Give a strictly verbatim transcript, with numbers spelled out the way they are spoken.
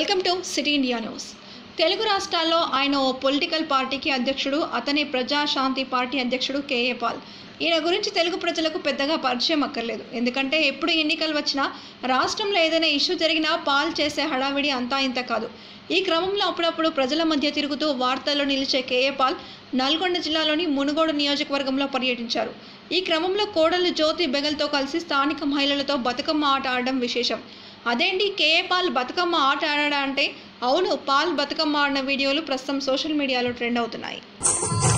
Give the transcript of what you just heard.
Welcome to city India news. Telugu రాష్ట్రాల్లో ఆయన ఓ పొలిటికల్ పార్టీకి అధ్యక్షుడు. అతనే ప్రజాశాంతి పార్టీ అధ్యక్షుడు కేఏ పాల్. ఈయన గురించి తెలుగు ప్రజలకు పెద్దగా పరిచయం అక్కర్లేదు. ఎందుకంటే ఎప్పుడు ఎన్నికలు వచ్చినా రాష్ట్రంలో ఏదైనా ఇష్యూ జరిగినా పాల్ చేసే హడావిడి అంతా ఇంత కాదు. ఈ క్రమంలో అప్పుడప్పుడు ప్రజల మధ్య తిరుగుతూ వార్తల్లో నిలిచే కేఏ పాల్ నల్గొండ జిల్లాలోని మునుగోడు నియోజకవర్గంలో పర్యటించారు. ఈ క్రమంలో కోడలు జ్యోతి బెగల్తో కలిసి స్థానిక మహిళలతో బతుకమ్మ ఆట ఆడడం విశేషం. అదేంటి కేఏ పాల్ బతుకమ్మ ఆట ఆడా అంటే అవును, పాల్ బతుకమ్మ ఆడిన వీడియోలు ప్రస్తుతం సోషల్ మీడియాలో ట్రెండ్ అవుతున్నాయి.